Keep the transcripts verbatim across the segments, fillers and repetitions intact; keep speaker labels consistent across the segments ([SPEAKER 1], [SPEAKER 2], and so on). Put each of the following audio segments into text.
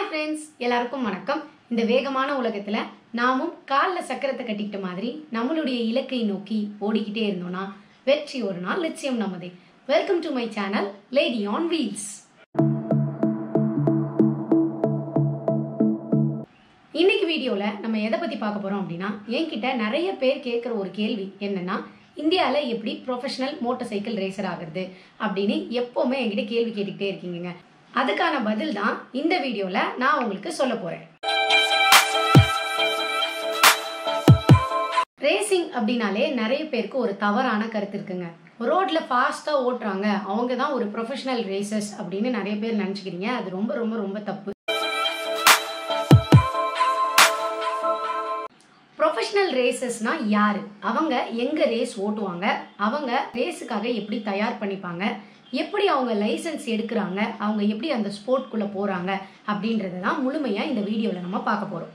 [SPEAKER 1] Hi friends, எல்லாருக்கும் வணக்கம். இந்த வேகமான உலகத்துல நாமும் காலில் சக்கரத்தை கட்டிக்கிட்ட மாதிரி நம்மளுடைய இலக்கை நோக்கி ஓடிக்கிட்டே இருந்தோம்னா வெற்றி ஒரு நாள் நிச்சயம் நமதே. Welcome to my channel lady on wheels. இன்னைக்கு வீடியோல நம்ம எதை பத்தி பார்க்க போறோம் அப்படின்னா, என்கிட்ட நிறைய பேர் கேட்குற ஒரு கேள்வி என்னன்னா, இந்தியாவில் எப்படி ப்ரொஃபஷனல் மோட்டார் சைக்கிள் ரேசர் ஆகுறது அப்படின்னு எப்பவுமே என்கிட்ட கேள்வி கேட்டுக்கிட்டே இருக்கீங்க. அதுக்கான பதில் தான் இந்த வீடியோல நான் உங்களுக்கு சொல்ல போறேன். ரேசிங் அப்படின்னாலே நிறைய பேருக்கு ஒரு தவறான கருத்து இருக்குங்க. ரோட்ல ஃபாஸ்டா ஓட்டுறாங்க, அவங்க தான் ஒரு ப்ரொஃபஷனல் ரேசர்ஸ் அப்படின்னு நிறைய பேர் நினைச்சுக்கிறீங்க. அது ரொம்ப ரொம்ப ரொம்ப தப்பு. ப்ரொஃபஷனல் ரேசர்ஸ்னா யாரு, அவங்க எங்க ரேஸ் ஓட்டுவாங்க, அவங்க ரேஸுக்காக எப்படி தயார் பண்ணிப்பாங்க, எப்படி அவங்க லைசன்ஸ் எடுக்கிறாங்க, அவங்க எப்படி அந்த ஸ்போர்ட்குள்ள போறாங்க அப்படின்றத தான் முழுமையா இந்த வீடியோல நம்ம பார்க்க போறோம்.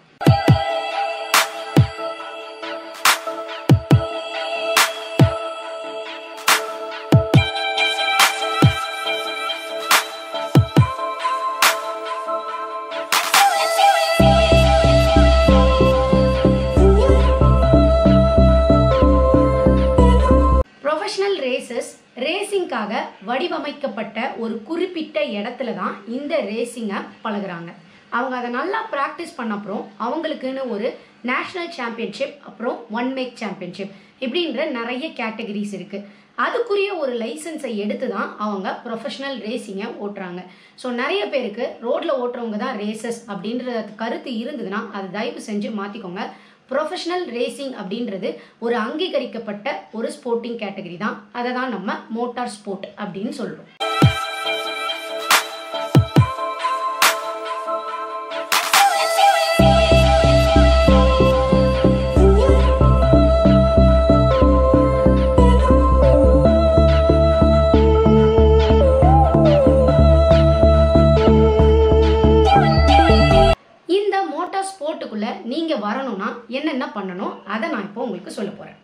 [SPEAKER 1] ப்ரொஃபஷனல் ரேசர்ஸ் ரேசிங்காக வடிவமைக்கப்பட்ட ஒரு குறிப்பிட்ட இடத்துல தான் இந்த ரேசிங்கை பழகுறாங்க. அவங்க அதை நல்லா ப்ராக்டிஸ் பண்ண அப்புறம் அவங்களுக்குன்னு ஒரு நேஷனல் சாம்பியன்ஷிப், அப்புறம் ஒன் மேக் சாம்பியன்ஷிப் இப்படின்ற நிறைய கேட்டகரிஸ் இருக்கு. அதுக்குரிய ஒரு லைசன்ஸை எடுத்து தான் அவங்க ப்ரொஃபஷனல் ரேசிங்கை ஓட்டுறாங்க. ஸோ நிறைய பேருக்கு ரோட்ல ஓட்டுறவங்க தான் ரேசர்ஸ் அப்படின்ற கருத்து இருந்ததுன்னா அது தயவு செஞ்சு மாற்றிக்கோங்க. ப்ரொஃபஷனல் ரேசிங் அப்படின்றது ஒரு அங்கீகரிக்கப்பட்ட ஒரு ஸ்போர்ட்டிங் கேட்டகரி தான். அதை தான் நம்ம மோட்டார் ஸ்போர்ட் அப்படின்னு சொல்றோம். ஸ்போர்ட்டுக்குள்ள நீங்க வரணும்னா என்னென்ன பண்ணணும் அதை நான் இப்போ உங்களுக்கு சொல்ல போறேன்.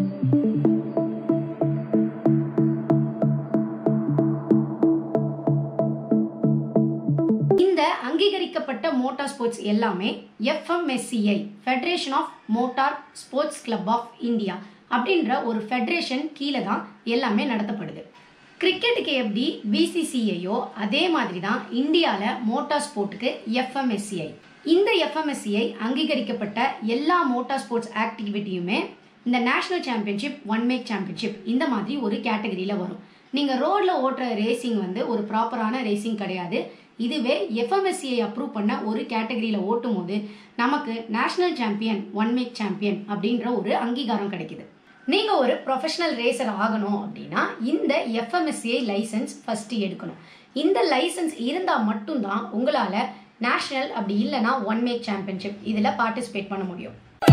[SPEAKER 1] இந்த அங்கீகரிக்கப்பட்ட மோட்டார் ஸ்போர்ட்ஸ் எல்லாமே F M S C I federation of motor sports club of India அப்படின்ற ஒரு ஃபெடரேஷன் கீழே தான் எல்லாமே நடத்தப்படுது. கிரிக்கெட்டுக்கு எப்படி பி சி சி ஐயோ அதே மாதிரி தான் இந்தியாவில் மோட்டார் ஸ்போர்ட்டுக்கு F M S C I. இந்த F M S C I அங்கீகரிக்கப்பட்ட எல்லா மோட்டார் ஸ்போர்ட்ஸ் ஆக்டிவிட்டியுமே இந்த national championship, one make championship இந்த மாதிரி ஒரு கேட்டகரியில் வரும். நீங்கள் ரோடில் ஓட்டுற ரேசிங் வந்து ஒரு ப்ராப்பரான ரேசிங் கிடையாது. இதுவே F M S C I approve பண்ண ஒரு கேட்டகரியில் ஓட்டும் போது நமக்கு national champion, one make champion அப்படின்ற ஒரு அங்கீகாரம் கிடைக்குது. நீங்கள் ஒரு ப்ரொஃபஷனல் ரேசர் ஆகணும் அப்படின்னா இந்த F M S C I licence first எடுக்கணும். இந்த லைசன்ஸ் இருந்தால் மட்டும்தான் உங்களால் நேஷனல் அப்படி இல்லைனா ஒன் மேக் சாம்பியன்ஷிப் இதில் பார்ட்டிசிபேட் பண்ண முடியும்.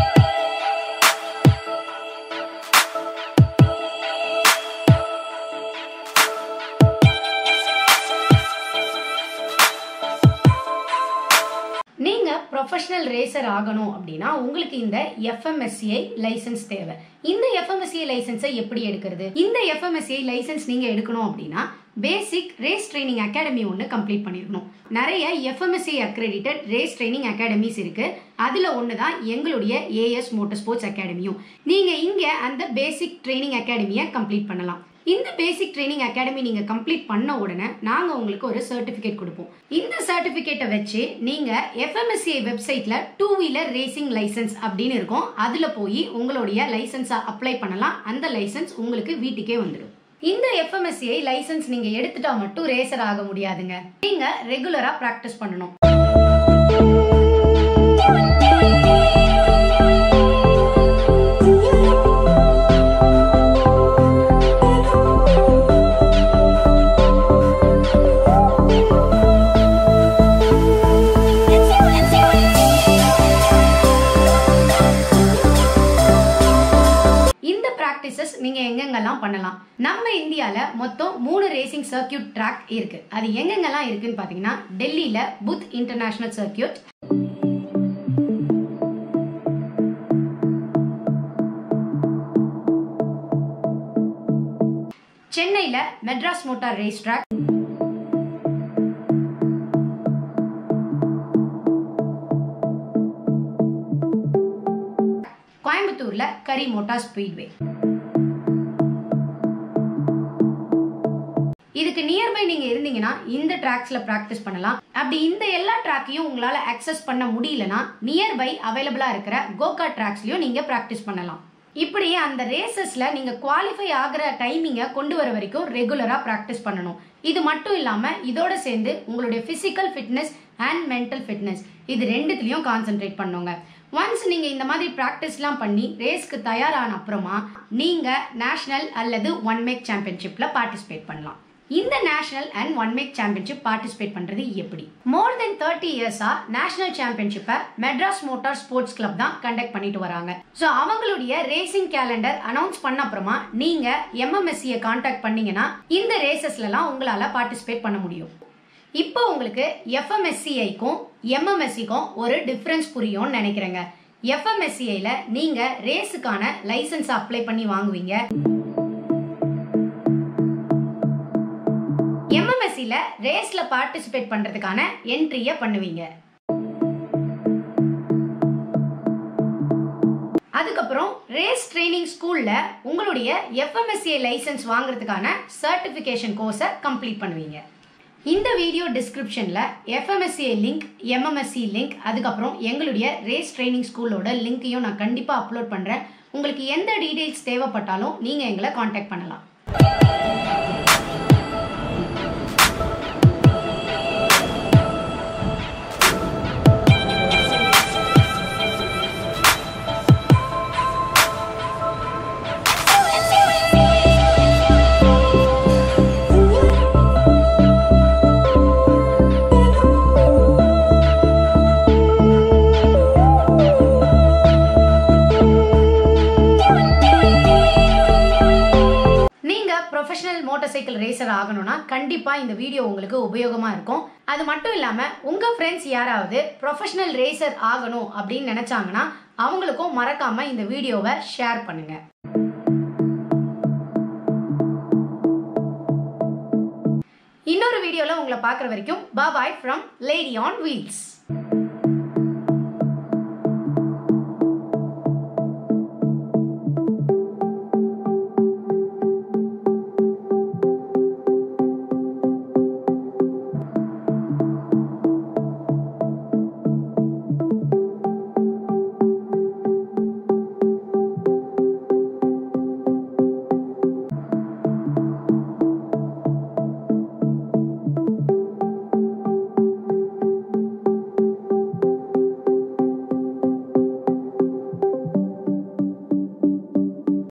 [SPEAKER 1] நீங்க ப்ரொஃபஷனல் ரேசர் ஆகணும் அப்படின்னா உங்களுக்கு இந்த F M S C I licence தேவை. இந்த F M S C I லைசன்ஸை எப்படி எடுக்கிறது? இந்த F M S C I licence நீங்க எடுக்கணும் அப்படின்னா பேசிக் ரேஸ் ட்ரைனிங் அகாடமி ஒன்று கம்ப்ளீட் பண்ணிருக்கணும். நிறைய F M S C I accredited race training academies இருக்கு. அதுல ஒன்று தான் எங்களுடைய ஏ எஸ் மோட்டார் ஸ்போர்ட்ஸ் அகாடமியும். நீங்க இங்க அந்த பேசிக் ட்ரைனிங் அகாடமியை கம்ப்ளீட் பண்ணலாம். இந்த பேசிக் ட்ரைனிங் அகாடமி நீங்க கம்ப்ளீட் பண்ண உடனே நாங்க உங்களுக்கு ஒரு சர்டிபிகேட் கொடுப்போம். இந்த சர்டிபிகேட்டை வச்சு நீங்க F M S C I வெப்சைட்ல டூ வீலர் ரேசிங் லைசன்ஸ் அப்படின்னு இருக்கும். அதுல போய் உங்களுடைய லைசன்ஸை அப்ளை பண்ணலாம். அந்த லைசன்ஸ் உங்களுக்கு வீட்டுக்கே வந்துடும். இந்த F M S C I licence நீங்க எடுத்துட்டா மட்டும் ரேசர் ஆக முடியாதுங்க. நீங்க ரெகுலரா பிராக்டிஸ் பண்ணணும். நீங்க எங்கெங்கெல்லாம் பண்ணலாம்? நம்ம இந்தியால மொத்தம் மூணு ரேசிங் சர்க்கியூட் ட்ராக் இருக்கு. அது எங்கெங்கெல்லாம் இருக்குன்னு பாத்தீங்கன்னா, டெல்லியில புத் இன்டர்நேஷனல் சர்க்கியூட், சென்னையில மெட்ராஸ் மோட்டார் ரேஸ் ட்ராக், கோயம்புத்தூர்ல கரி மோட்டார் ஸ்பீட்வே. இதுக்கு நியர்பை நீங்க இருந்தீங்கன்னா இந்த ட்ராக்ஸ்ல பிராக்டிஸ் பண்ணலாம். அப்படி இந்த எல்லா ட்ராக்கையும் உங்களால அக்சஸ் பண்ண முடியலனா நியர்பை அவைலபிளா இருக்கிற கோகா ட்ராக்ஸ்லயும் நீங்க பிராக்டிஸ் பண்ணலாம். இப்படியே அந்த ரேசஸ்ல நீங்க குவாலிஃபை ஆகிற டைமிங்கை கொண்டு வர வரைக்கும் ரெகுலரா பிராக்டிஸ் பண்ணணும். இது மட்டும் இல்லாம இதோட சேர்ந்து உங்களுடைய physical fitness and mental fitness இது ரெண்டுத்திலையும் கான்சென்ட்ரேட் பண்ணுங்க. ஒன்ஸ் நீங்க இந்த மாதிரி பிராக்டிஸ்லாம் பண்ணி ரேஸ்க்கு தயாரான அப்புறமா நீங்க நேஷனல் அல்லது ஒன் மேக் சாம்பியன்ஷிப்ல பார்ட்டிசிபேட் பண்ணலாம். இந்த national and one make championship participate பண்றது எப்படி? மோர் தென் தேர்ட்டி இயர்ஸா நேஷனல் சாம்பியன்ஷிப்பை மெட்ராஸ் மோட்டார் ஸ்போர்ட்ஸ் கிளப் தான் கண்டக்ட் பண்ணிட்டு வராங்க. ஸோ அவங்களுடைய ரேசிங் கேலண்டர் அனௌன்ஸ் பண்ண அப்புறமா நீங்க எம்எம்எஸ்சியை கான்டாக்ட் பண்ணீங்கன்னா இந்த ரேசஸ்லாம் உங்களால பார்ட்டிசிபேட் பண்ண முடியும். இப்போ உங்களுக்கு எஃப்எம்எஸ்சிஐக்கும் எம்எம்எஸ்சிக்கும் ஒரு டிஃபரன்ஸ் புரியும்னு நினைக்கிறேங்க. எஃப்எம்எஸ்சிஐல நீங்க ரேஸுக்கான லைசன்ஸ் அப்ளை பண்ணி வாங்குவீங்க. எம்எம்எஸ்சில ரேஸ்ல பார்ட்டிசிபேட் பண்றதுக்கான என்ட்ரிய பண்ணுவீங்க. அதுக்கப்புறம் ரேஸ் ட்ரைனிங் ஸ்கூல்ல உங்களுடைய எஃப்எம்எஸ்சிஐ லைசன்ஸ் வாங்குறதுக்கான சர்டிபிகேஷன் கோர்ஸை கம்ப்ளீட் பண்ணுவீங்க. இந்த வீடியோ டிஸ்கிரிப்ஷன்ல எஃப்எம்எஸ்சிஐ லிங்க், எம்எம்எஸ்சி லிங்க், அதுக்கப்புறம் எங்களுடைய ரேஸ் ட்ரைனிங் ஸ்கூலோட லிங்கையும் நான் கண்டிப்பா அப்லோட் பண்றேன். உங்களுக்கு எந்த டீடைல்ஸ் தேவைப்பட்டாலும் நீங்க எங்களை கான்டாக்ட் பண்ணலாம். மோட்டார் சைக்கிள் ரேசர் ஆகணும்னா கண்டிப்பா இந்த வீடியோ உங்களுக்கு உபயோகமா இருக்கும். அது மட்டும் இல்லாம உங்க ஃப்ரெண்ட்ஸ் யாராவது ப்ரொஃபஷனல் ரேசர் ஆகணும் அப்படின்னு நினைச்சாங்கன்னா அவங்களுக்கும் மறக்காம இந்த வீடியோவை ஷேர் பண்ணுங்க. இன்னொரு வீடியோல உங்களை பார்க்குற வரைக்கும் bye from lady on wheels.